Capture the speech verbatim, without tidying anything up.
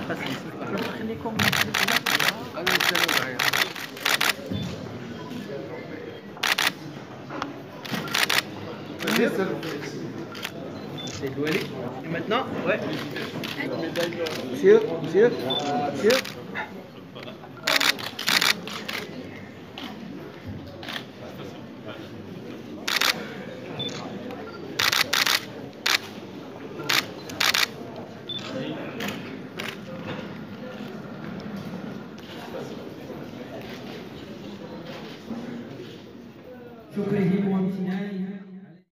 خليكم انا نتكلم معايا. C'est doué. Et maintenant, ouais. Monsieur, monsieur, monsieur. شكرا لكم.